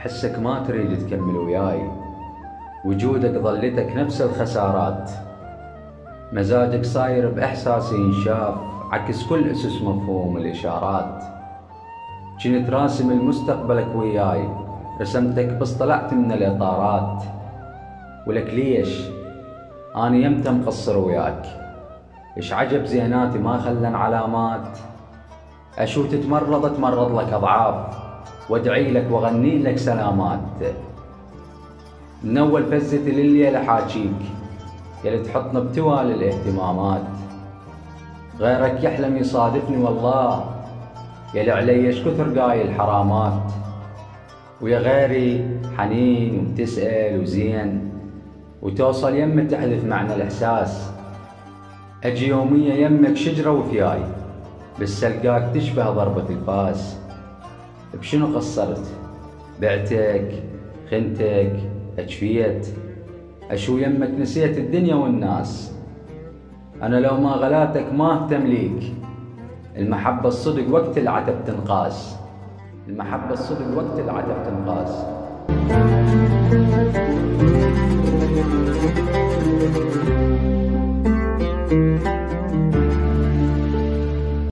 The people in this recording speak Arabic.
أحسك ما تريد تكمل وياي، وجودك ظلتك نفس الخسارات. مزاجك صاير بإحساسي ينشاف، عكس كل أسس مفهوم الإشارات. جنت راسم المستقبلك وياي، رسمتك بس طلعت من الإطارات. ولك ليش أنا يمتى مقصر وياك؟ إيش عجب زيناتي ما خلن علامات؟ أشو تتمرض تمرض لك أضعاف، وادعي لك واغني لك سلامات. من أول فزتي لليل أحاجيك، يلي تحطنا بتوالي الاهتمامات. غيرك يحلم يصادفني والله، يلي علي ايش كثر قايل حرامات. ويا غيري حنين وتسأل وزين، وتوصل يمك تحذف معنى الإحساس. أجي يومية يمك شجرة وثياي، بس ألقاك تشبه ضربة الفاس. بشنو قصرت؟ بعتك؟ خنتك؟ أجفيت؟ أشو يمك نسيت الدنيا والناس؟ أنا لو ما غلاتك ما اهتم ليك. المحبة الصدق وقت العتب تنقاس، المحبة الصدق وقت العتب تنقاس.